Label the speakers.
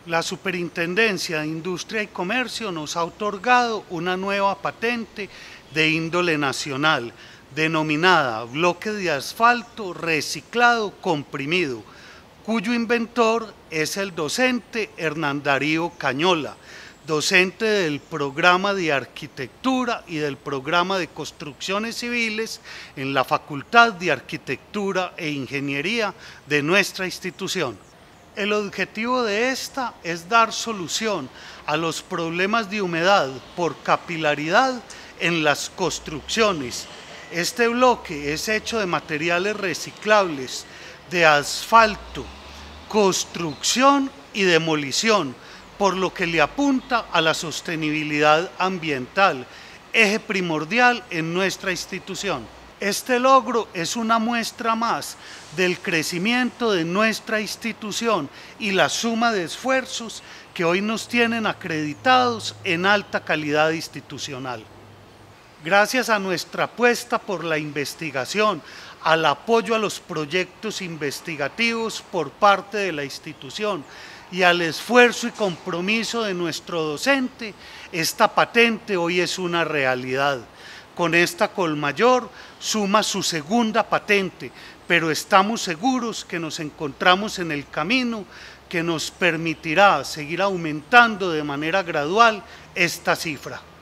Speaker 1: La Superintendencia de Industria y Comercio nos ha otorgado una nueva patente de índole nacional, denominada bloque de asfalto reciclado comprimido, cuyo inventor es el docente Hernán Darío Cañola, docente del programa de Arquitectura y del programa de Construcciones Civiles en la Facultad de Arquitectura e Ingeniería de nuestra institución. El objetivo de esta es dar solución a los problemas de humedad por capilaridad en las construcciones. Este bloque es hecho de materiales reciclables, de asfalto, construcción y demolición, por lo que le apunta a la sostenibilidad ambiental, eje primordial en nuestra institución. Este logro es una muestra más del crecimiento de nuestra institución y la suma de esfuerzos que hoy nos tienen acreditados en alta calidad institucional. Gracias a nuestra apuesta por la investigación, al apoyo a los proyectos investigativos por parte de la institución y al esfuerzo y compromiso de nuestro docente, esta patente hoy es una realidad. Con esta Colmayor suma su segunda patente, pero estamos seguros que nos encontramos en el camino que nos permitirá seguir aumentando de manera gradual esta cifra.